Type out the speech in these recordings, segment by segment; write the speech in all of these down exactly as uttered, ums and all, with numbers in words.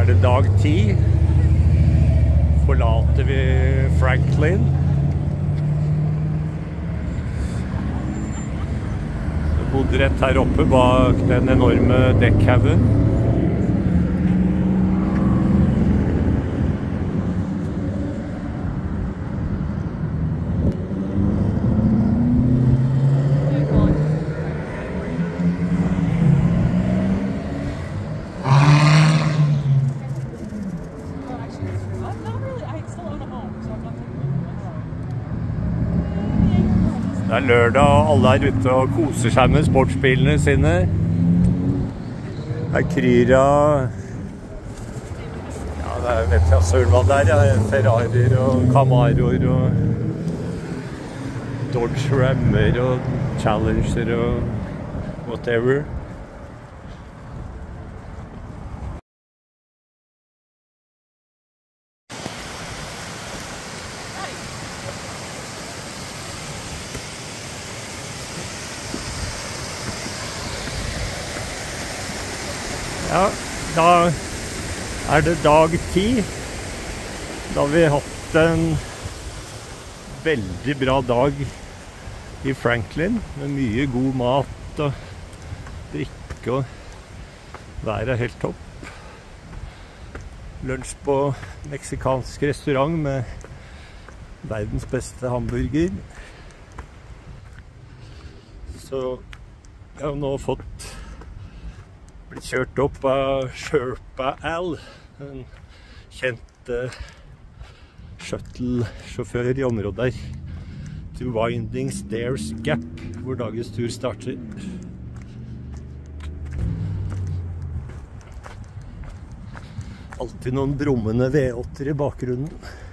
er det dag ti. Forlater vi Franklin. Jeg bodde rett her oppe bak den enorme dekkhaugen. Det er lørdag, og alle er ute og koser seg med sportsbilene sine. Her kryr av... Ja, det er, vet jeg søren hva det er. Ja. Ferrarier og Camaroer og Dodge Rammer og Challenger og whatever. Ja, da er det dag ti. Da har vi hatt en veldig bra dag i Franklin, med mye god mat og drikke, og været er helt topp. Lunsj på meksikansk restaurant med verdens beste hamburger. Så jeg har nå fått blitt kjørt opp av Sherpa Al, en kjent shuttle-sjåfør i området der, til Winding Stairs Gap, hvor dagens tur starter. Alltid noen brummende V åtter i bakgrunnen.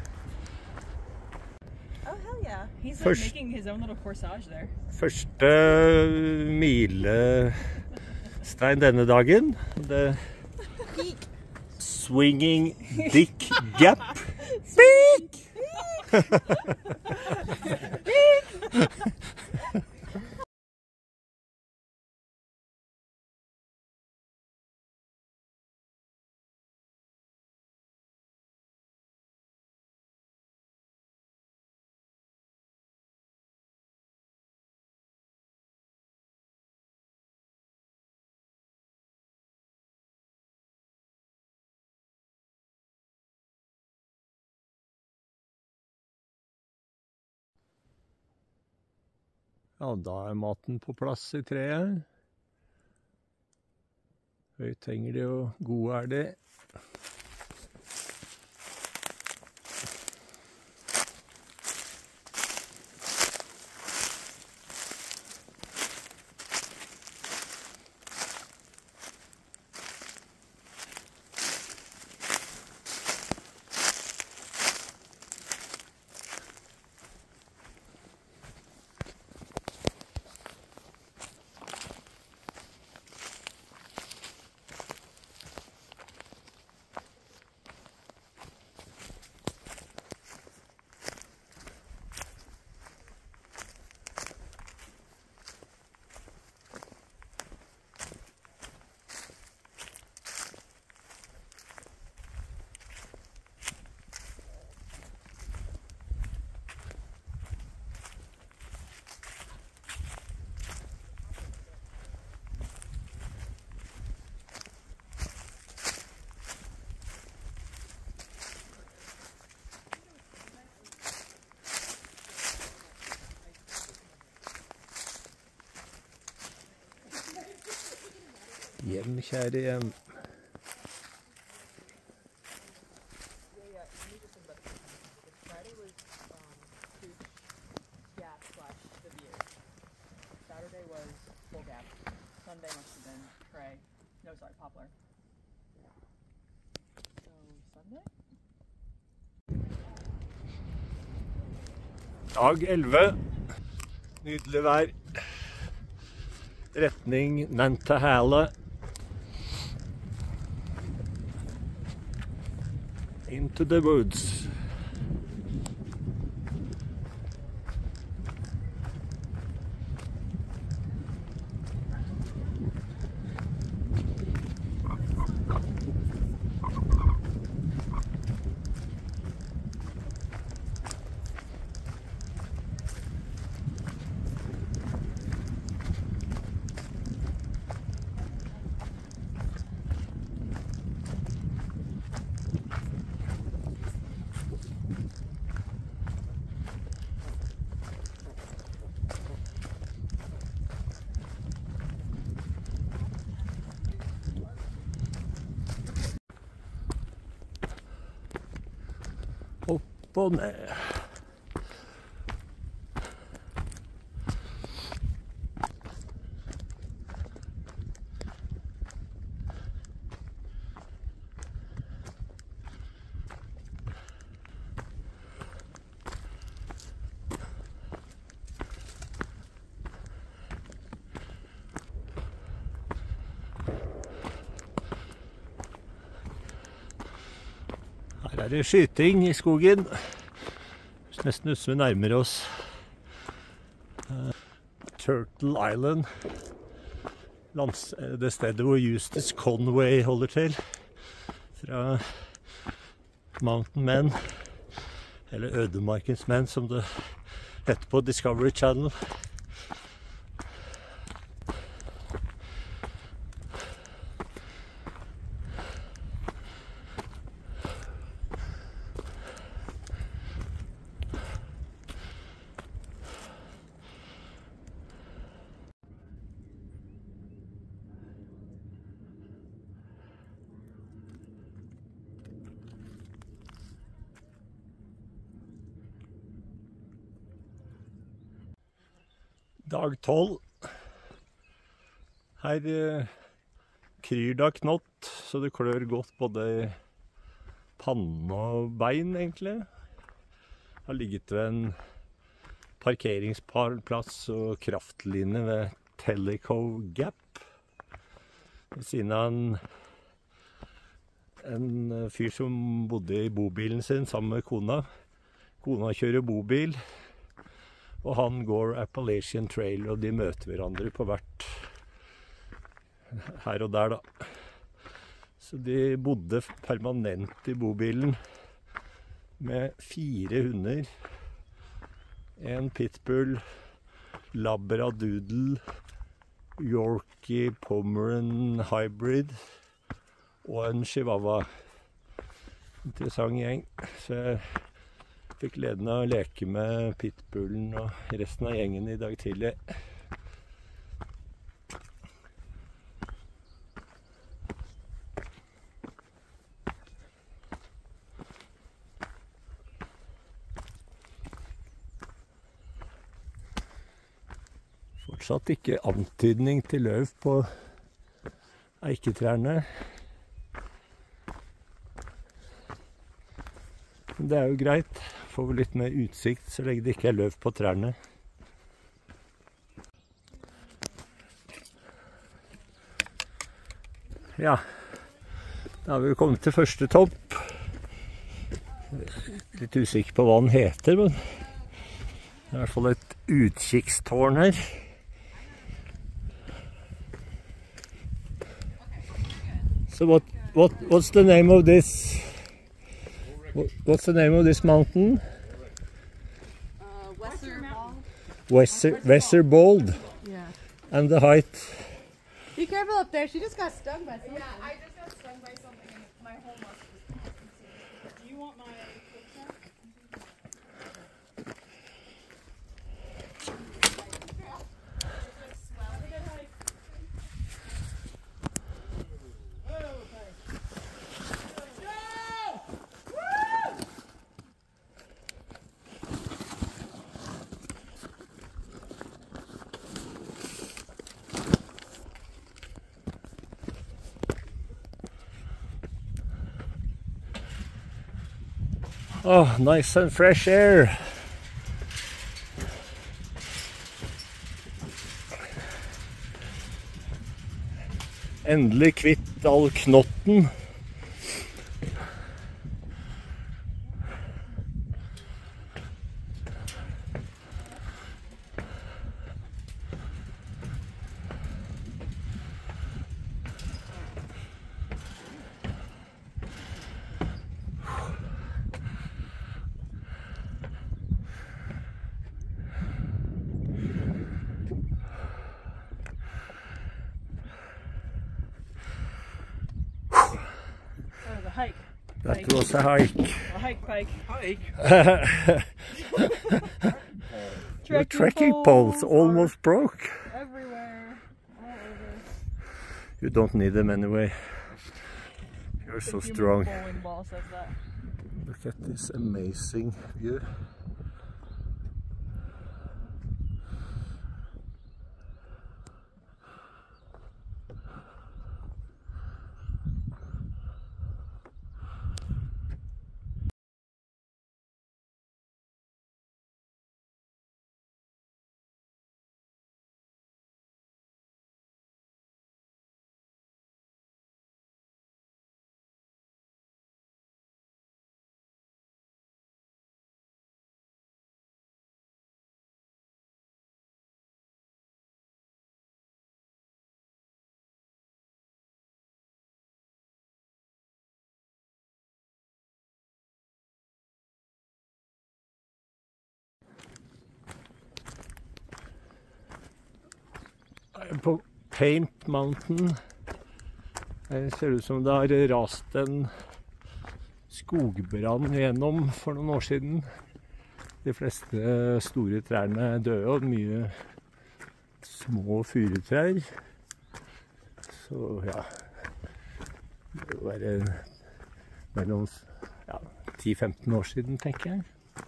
Oh, hell yeah. He's like Først, making his own little corsage there. Første mile stein denne dagen. Det Swinging Dick Gap. Beak! Ja, da er maten på plass i treet. Høyt henger de, og gode er de. Hjem, kjære hjem. Saturday was Full Gap. Sunday must have been Trey. No, sorry, Poplar. So, Sunday? Dag elleve. Nydelig vær. Retning Nantahala. Into the woods. opp og ned. Her er det skyting i skogen. Det er nesten ut som vi nærmer oss uh, Turtle Island, Lands det stedet hvor Eustace Conway holder til, fra Mountain Men, eller Ødemarkens menn som det heter på Discovery Channel. Dag tolv. Her eh, kryr det av knott, så det klør godt både i panne og bein, egentlig. Jeg har ligget ved en parkeringsplass og kraftlinje ved Tellico Gap. Ved siden av en, en fyr som bodde i bobilen sin sammen med kona. Kona kjører bobil. Og han går Appalachian Trail, og de møter hverandre på hvert her og der, da. Så de bodde permanent i bobilen med fire hunder. En pitbull, labradoodle, Yorkie Pomeranian hybrid og en chihuahua. Interessant gjeng. Så jeg fikk gleden av å leke med pitbullen og resten av gjengen i dag tidlig. Fortsatt ikke antydning til løv på eiketrærne. Men det er jo greit. Får vi litt mer utsikt så lenge det ikke er løv på trærne. Ja, da har vi kommet til første topp. Litt usikker på hva den heter, men det er i hvert fall et utkikkstårn her. So what, what, what's the name of this? What's the name of this mountain? Uh, Westerbold. Wesser, Westerbold. Yeah. And the height? Be careful up there. She just got stung by something. Yeah, I just got stung by something and my whole muscle was. Do you want my picture? Oh, nice and fresh air. Endelig kvitt all knotten. Hike. That Hike. was a hike. A hike bike. Hike. Your trekking poles almost broke. Everywhere. All over. You don't need them anyway. You're so The human strong. bowling ball says that. Look at this amazing view. På Paint Mountain. Det ser ut som det har rast en skogbrann gjennom for noen år siden. De fleste store trærne døde, og mye små furutrær. Så ja, det må være mellom ja, ti til femten år siden, tenker jeg.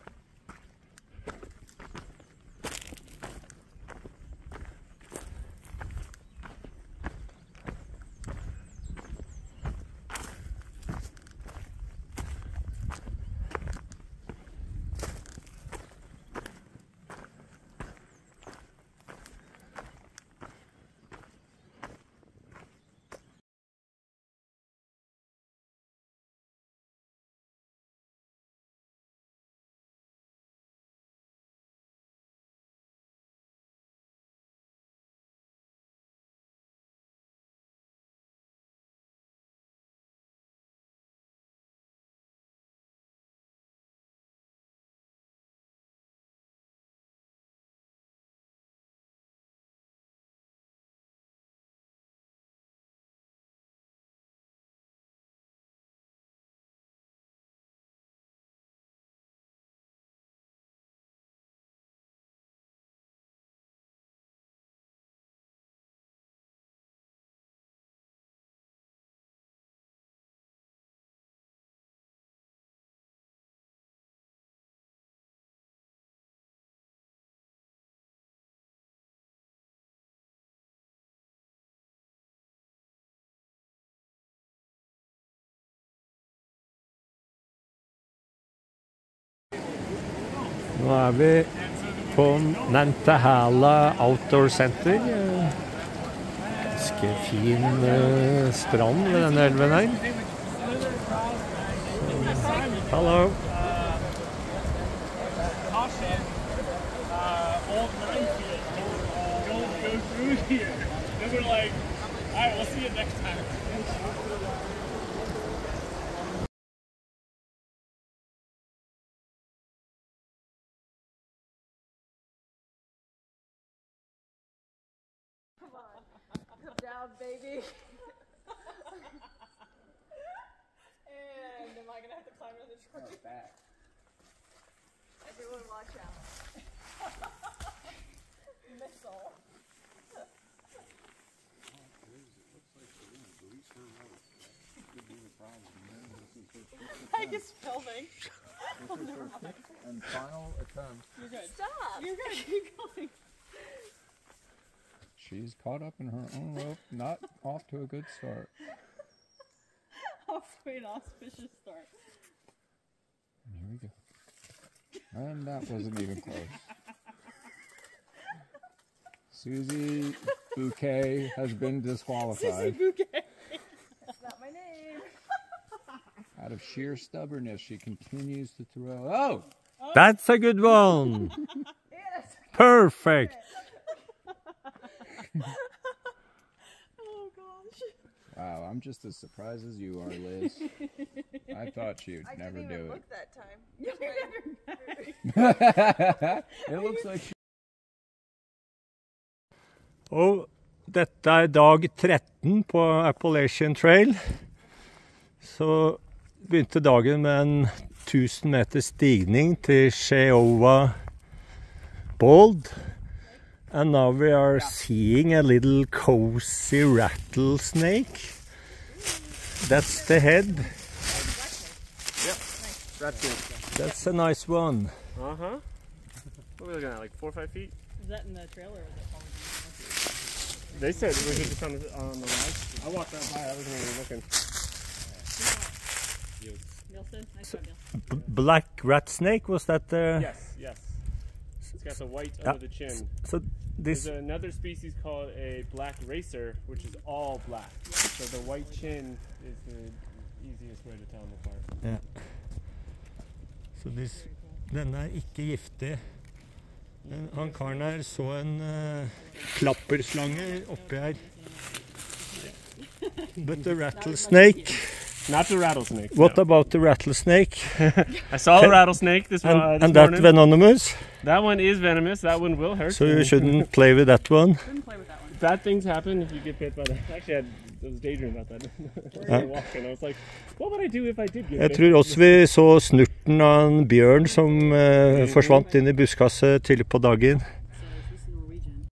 Nå er vi på Nantahala Outdoor Center. Ganske fin uh, strand ved denne elven her. Hallo. Down, baby. And am I gonna have to climb another tree? Back. Everyone watch out. Missile. I guess filming. Oh, never mind. And final attempt. You're good. Stop. You're good. Keep going. She's caught up in her own rope, not off to a good start. Off to an auspicious start. And here we go. And that wasn't even close. Susie Bouquet has been disqualified. Susie Bouquet. That's not my name. Out of sheer stubbornness, she continues to throw. Oh! That's a good one! Perfect! Oh gosh. Wow, I'm just as surprised as you are, Liz. I thought she'd I never didn't do even it. look that time. It looks like she... Og dette er dag tretten på Appalachian Trail. Så begynte dagen med en tusen meter stigning til Cheowa Bald. And now we are seeing a little cozy rattlesnake. That's the head. That's good. That's a nice one. Uh huh. What are we looking at? Like four or five feet? Is that in the trailer or is that falling? They said it was just on the, on the rise. I walked that by. I wasn't even looking. Nielsen? Nice job, Nielsen. B black rat snake, was that the... Yes, yes. It's got the white Yeah. under the chin. So this... There's another species called a black racer, which is all black. So the white chin is the easiest way to tell them apart. Ja. Så hvis denne er ikke giftig. Men han karen her så en uh, klapperslange oppi her. But the rattlesnake. Not the rattlesnake. What no. about the rattlesnake? I saw Can- a rattlesnake this, And, uh, this and that morning. venomous? That one is venomous. That one will hurt. So you shouldn't play with that one. Shouldn't play with that one. Bad things happen if you get bit by that. Actually, I, had, I was daydreaming about that. I was walking. I was like, what would I do if I did get Jeg bit? tror også vi så snurten av en bjørn som uh, forsvant inn i buskaset tidlig på dagen. So this is Norwegian.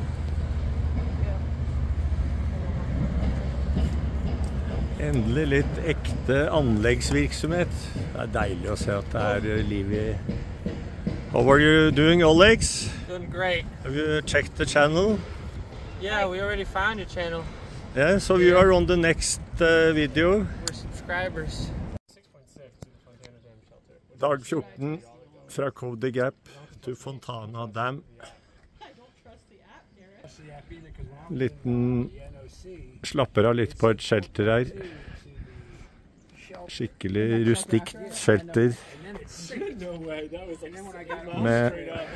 Endelig litt ekte anleggsvirksomhet. Det er deilig å se at det er uh, liv i... How are you doing, Alex? Doing great. Have you checked the channel? Yeah, we already found your channel. Yeah, so you are on the next uh, video. We're subscribers. six point six to the Fontana Dam shelter. Dag fjorten fra Cody Gap til Fontana Dam. Liten slapper av litt på et shelter her. Skikkelig rustikt shelter No way. That was like med straight up.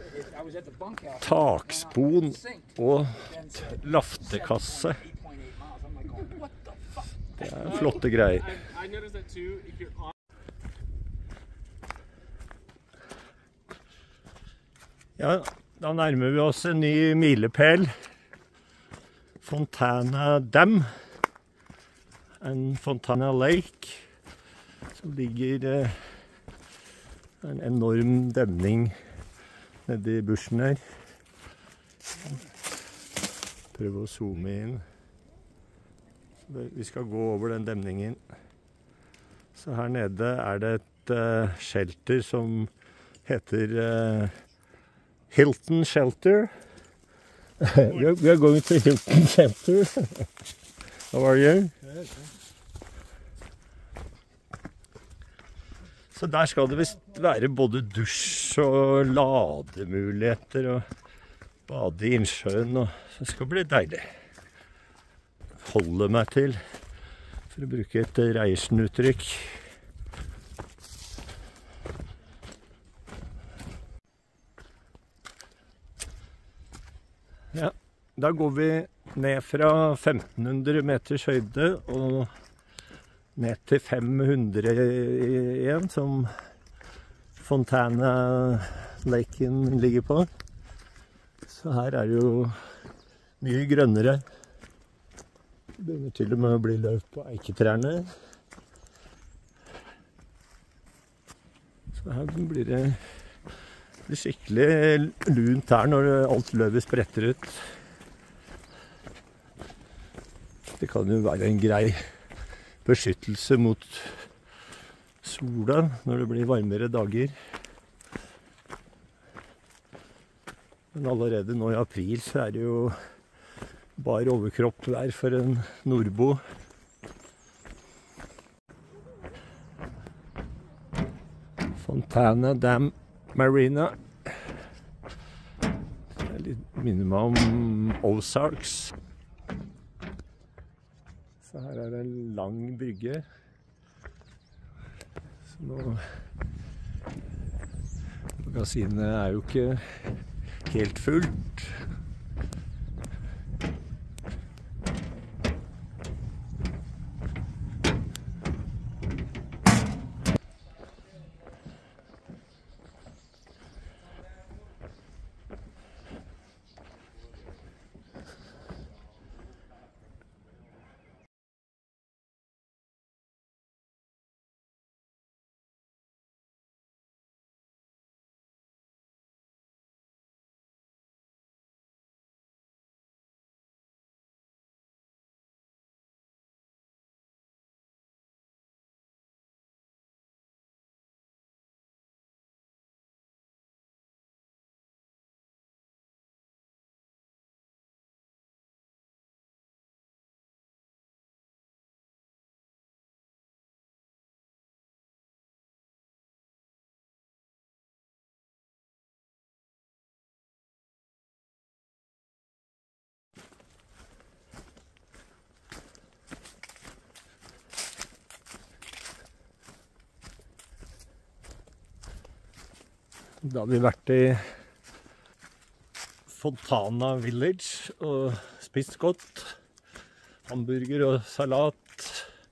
takspon og laftekasse. Det er flotte greier. I, I noticed that too. If you're on Ja, da nærmer vi oss en ny milepæl. Fontana Dam. En Fontana Lake. Som ligger eh, en enorm demning nede i bushen her. Prøve å zoome inn. Vi skal gå over den demningen. Så her nede er det et uh, shelter som heter uh, Hilton Shelter. we, are, we are going to Hilton Shelter. How are you? Så der skal det visst være både dusj og lademuligheter og bade i innsjøen, og det skal bli deilig. Holde meg til, for å bruke et Reiersen-uttrykk. Ja, da går vi ned fra femten hundre meters høyde og ned til fem hundre igjen, som Fontana Laken ligger på. Så her er det jo mye grønnere. Det begynner til og med å bli løv på eiketrærne. Så her blir det, det blir skikkelig lunt her når alt løvet spretter ut. Det kan jo være en grei beskyttelse mot sola når det blir varmere dager. Men allerede nå i april så er det jo bare overkropp vær for en nordbo. Fontana Dam Marina. Det minner meg om Ozarks. Så her er det en lang brygge. Så nå... Magasinet er jo ikke helt fullt. Da har vi vært i Fontana Village og spist godt. Hamburger og salat.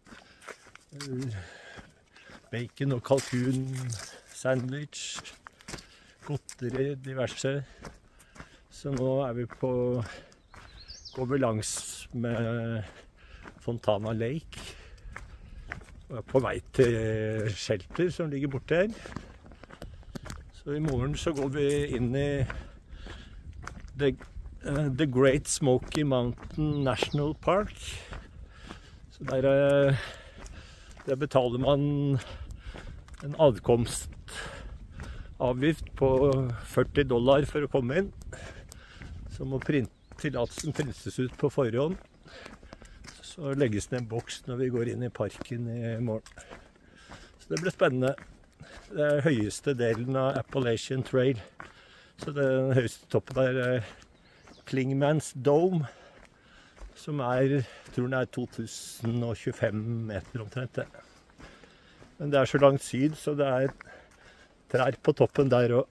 Bacon og kalkun sandwich. Godteri, diverse. Så nå er vi på går vi langs med Fontana Lake. Og er på vei til shelter som ligger borte her. Så i morgen så går vi inn i The, uh, The Great Smoky Mountain National Park. Så der, uh, der betaler man en adkomstavgift på førti dollar for å komme inn. Så må print, tillatelsen printes ut på forhånd. Så legges det en boks når vi går inn i parken i morgen. Så det blir spennende. Det er høyeste delen av Appalachian Trail. Så den høyeste toppen der er Clingmans Dome, som er, jeg tror den er to tusen og tjuefem meter omtrent. Men det er så langt syd, så det er trær på toppen der også.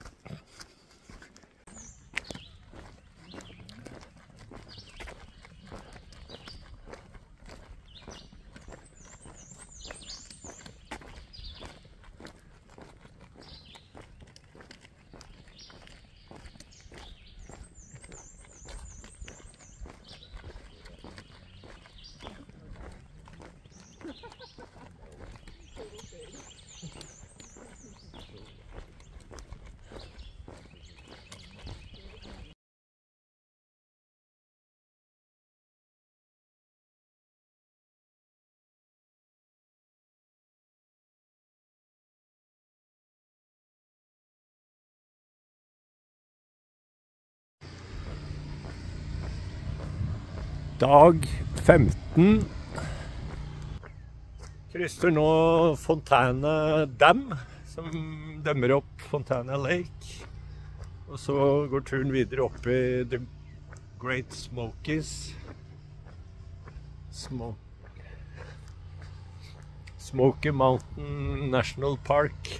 Dag femten. Krysser nå Fontana Dam, som dømmer opp Fontana Lake. Og så går turen videre opp i The Great Smokies. Smoke. Smoky Mountain National Park.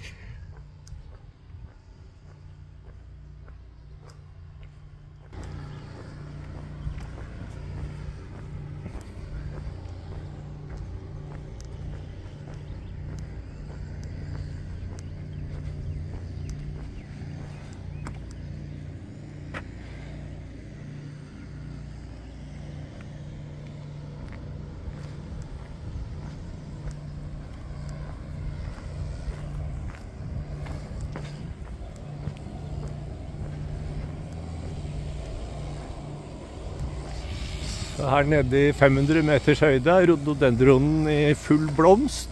Her nede i fem hundre meters høyde er rhododendronen i full blomst.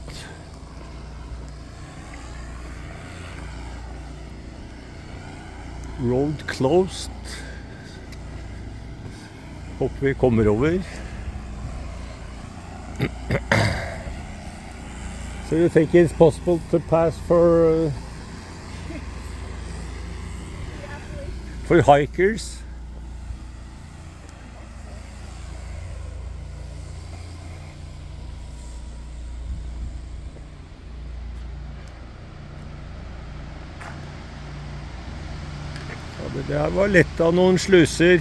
Road closed. Håper vi kommer over. So you think it's possible to pass for uh, for hikers? Det her var lett av noen sluser.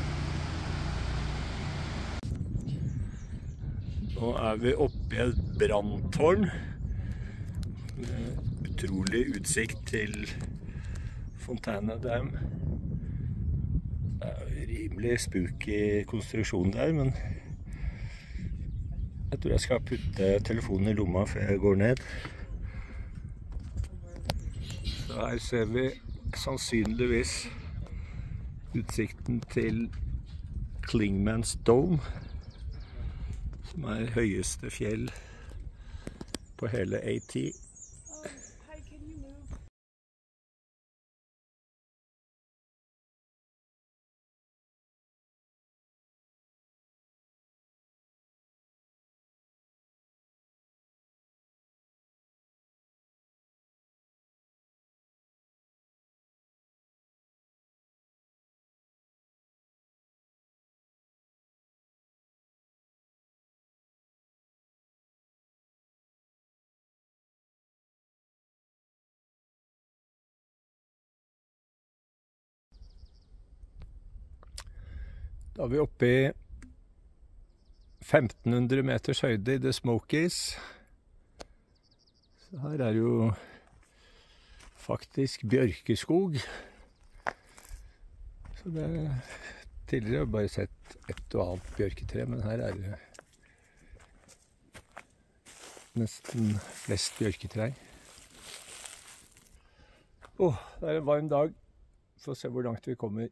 Nå er vi oppe i et branntårn. Med utrolig utsikt til Fontana Dam. Det er jo rimelig spooky konstruksjon der, men jeg tror jeg skal putte telefonen i lomma før jeg går ned. Så her ser vi sannsynligvis utsikten til Clingmans Dome, som er høyeste fjell på hele AT. Da er vi oppe i femten hundre meters høyde i The Smokies. Så her er jo faktisk bjørkeskog. Så det er tidligere bare sett et og annet bjørketre, men her er det nesten flest bjørketrær. Åh, det er en varm dag. Få se hvor langt vi kommer.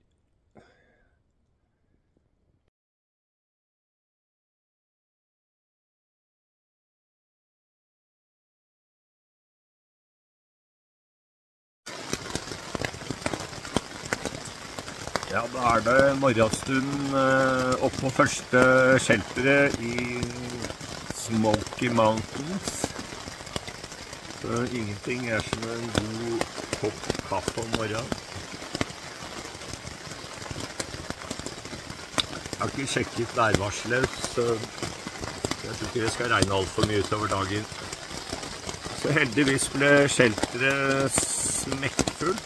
Ja, da er det morgenstund eh, opp på første shelteret i Smoky Mountains. Så ingenting er som en god kopp kaffe om morgenen. Jeg har ikke sjekket værvarselet, så jeg tror ikke det skal regne alt for mye utover dagen. Så heldigvis ble shelteret smekkfullt.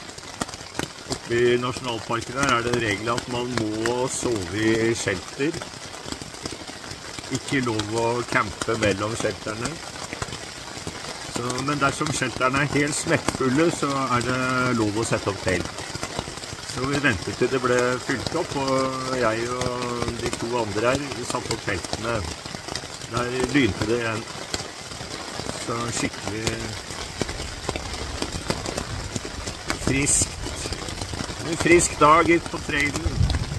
I nasjonalparken her er det regel at man må sove i shelter. Ikke lov å campe mellom shelterne. Så, men dersom shelterne er helt smekkfulle, så er det lov å sette opp telt. Så vi ventet til det ble fylt opp, og jeg og de to andre her vi satte opp teltene. Der lynte det igjen. Så skikkelig friskt. En frisk dag ut på trailen.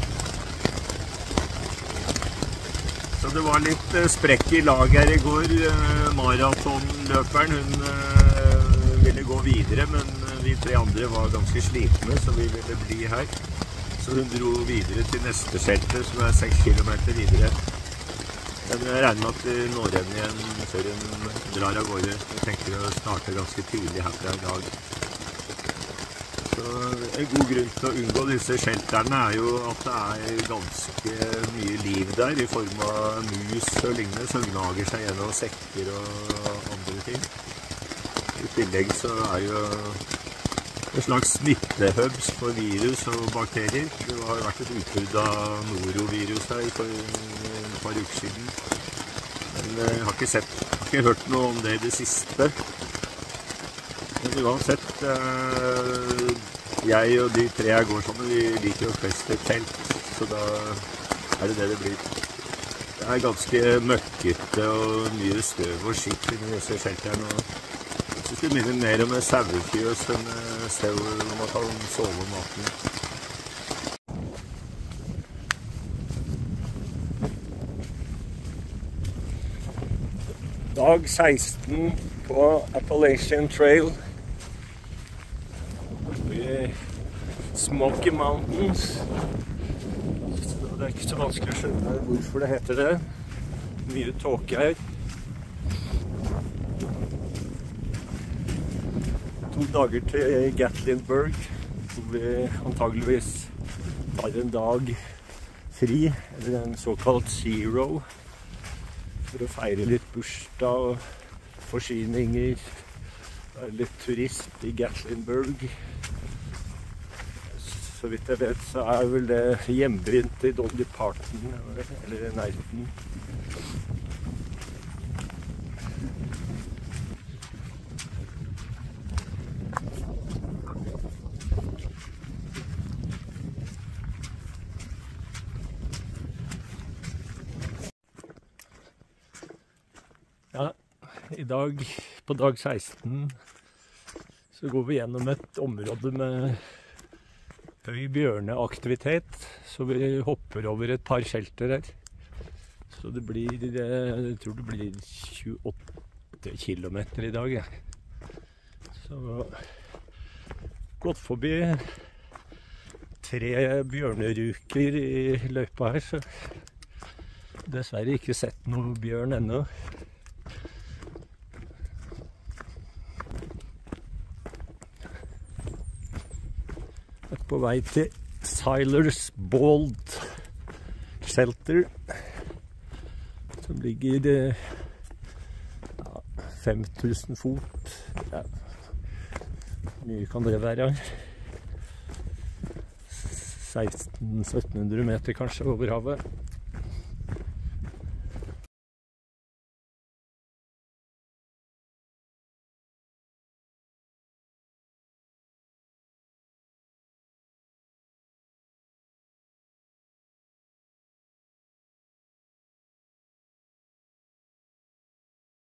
Så det var litt sprekk i lag her i går. Maratonløperen, hun ville gå videre, men vi tre andre var ganske slitne, så vi ville bli her. Så hun dro videre til neste shelter, som er seks kilometer videre. Men jeg regner med at vi når henne igjen før hun drar av gårde. Jeg tenker å starte ganske tidlig herfra i dag. Så en god grunn til å unngå disse shelterne er jo at det er ganske mye liv der i form av mus og lignende som gnager seg gjennom sekker og andre ting. I tillegg så er jo en slags smittehubs for virus og bakterier. Det har vært et utbrudd av norovirus her for et par uker siden. Men jeg har ikke sett, har ikke hørt noe om det i det siste. Men uansett, jeg og de tre jeg går sammen, vi liker å feste telt, så da er det det det blir. Det er ganske møkkete og mye støv og skitt i disse shelterne. Jeg synes det minner mer om en sauefjøs enn et sted hvor man kan sove om natten. Dag seksten på Appalachian Trail. Smoky Mountains. Så det er ikke så vanskelig å skjønne hvorfor det heter det. Mye tåke her. To dager til Gatlinburg, hvor vi antageligvis har en dag fri, eller en såkalt zero, for å feire litt bursdag og forsyninger. Være litt turist i Gatlinburg. Så vidt jeg vet, så er vel det hjembyen til Dolly Parton, eller i nærheten. Ja, i dag, på dag seksten, så går vi gjennom et område med høy bjørneaktivitet, så vi hopper over et par shelter her. Så det blir, jeg tror det blir tjueåtte kilometer i dag. Ja. Så gått forbi tre bjørneruker i løypa her, så dessverre ikke sett noe bjørn ennå. På vei til Siler's Bald Shelter, som ligger ja, fem tusen fot. Ja, mye kan det være. seksten til sytten hundre meter kanskje over havet.